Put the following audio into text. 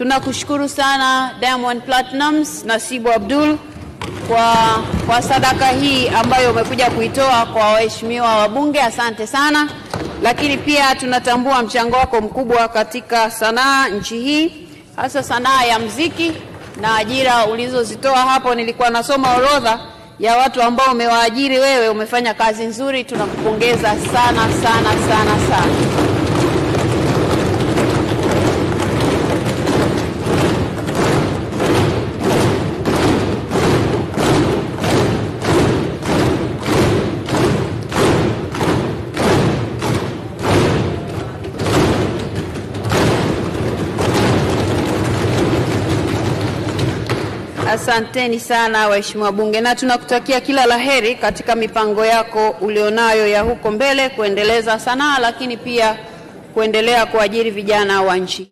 Tunakushukuru sana Diamond Platinumz na Sibu Abdul kwa sadaka hii ambayo umekuja kuitoa kwa waheshimiwa wabunge. Asante sana. Lakini pia tunatambua mchango wako mkubwa katika sanaa nchi hii, hasa sanaa ya muziki na ajira ulizozitoa hapo. Nilikuwa nasoma orodha ya watu ambao umewaajiri wewe. Umefanya kazi nzuri, tunakupongeza sana sana sana sana. Asanteni sana waheshimiwa bunge, na tunakutakia kila laheri katika mipango yako ulionayo ya huko mbele kuendeleza sanaa, lakini pia kuendelea kuajiri vijana wa nchi.